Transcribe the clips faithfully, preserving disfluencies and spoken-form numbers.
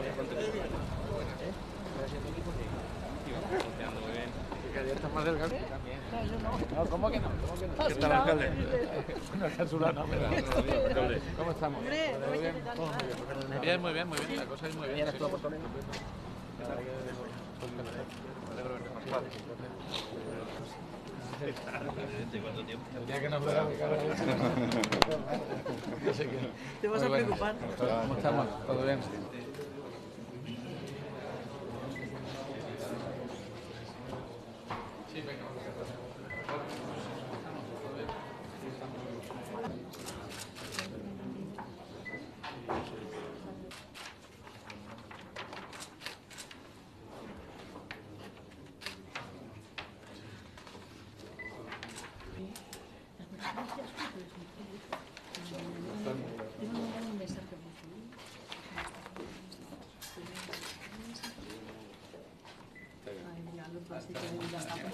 Funcionando muy bien. ¿Que ayer estás más delgado? También. No, yo no. No, ¿cómo que no? ¿Cómo que no? ¿Qué tal, alcalde? Bueno, Jesús, no, pero... Alcalde. ¿Cómo estamos? Hombre, no me bien? quieres dar ¿Cómo? nada. Bien, muy bien, muy bien. La cosa es muy bien. estuvo por Toledo. La verdad que me alegro de verte más fácil. ¿Cuánto tiempo? El día que nos veamos, yo sé que... Te vas Muy a bueno. preocupar. ¿Cómo estamos? ¿Todo bien? Sí, venga. Te voy a mandar un mensaje. Ay, mira, los plásticos de la tapa.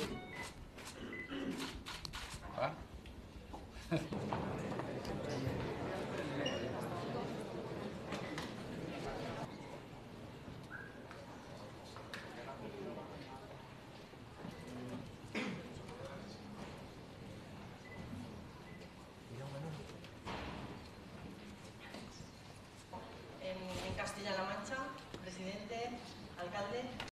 En Castilla-La Mancha, presidente, alcalde.